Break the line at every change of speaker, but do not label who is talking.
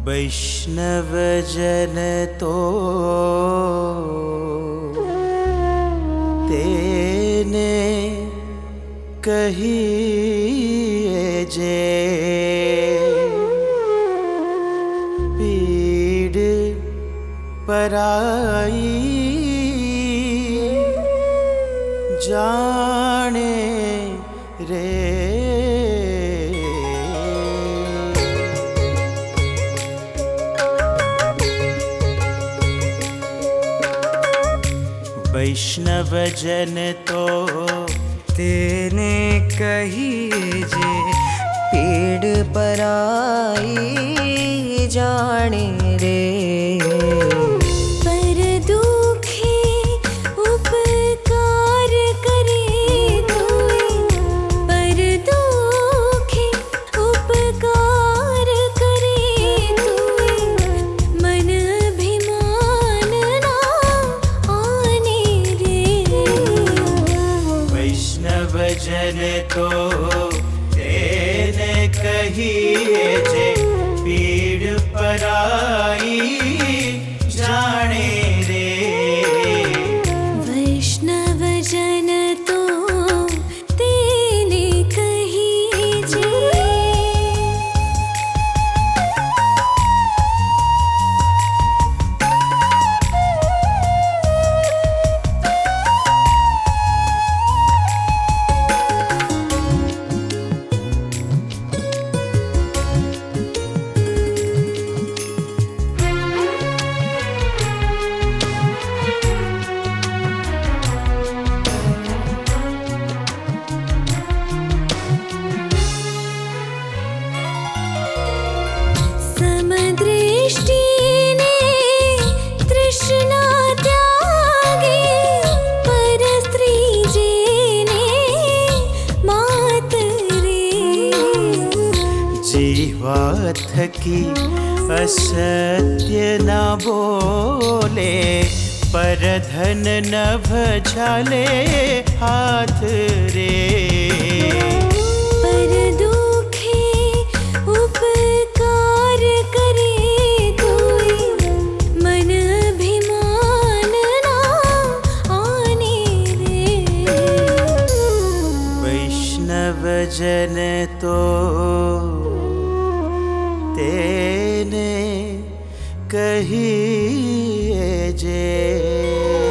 वैष्णव जन तो तेने कहिए जे पीड़ पराई जाने रे। वैष्णव जन तो
तेने कहिए जे पीड़ पराई जाने रे।
पर दुखी उपकार करे तोय, पर दुखी उपकार करे तोय, मन अभिमान ना आने रे।
वैष्णव जन तो तेने कहिए जे पीड़ पराई जाने रे।
वैष्णव जन तो तेने कहिए जे। समदृष्टि ने तृष्णा त्यागी, पर स्त्री जेने मात रे।
जीवा थकी असत्य न बोले, पर धन न भजाले हाथ रे।
पर दुखी उपकार करे तोय, मन अभिमान ना आने रे।
वैष्णव जन तो तेने कहिए जे।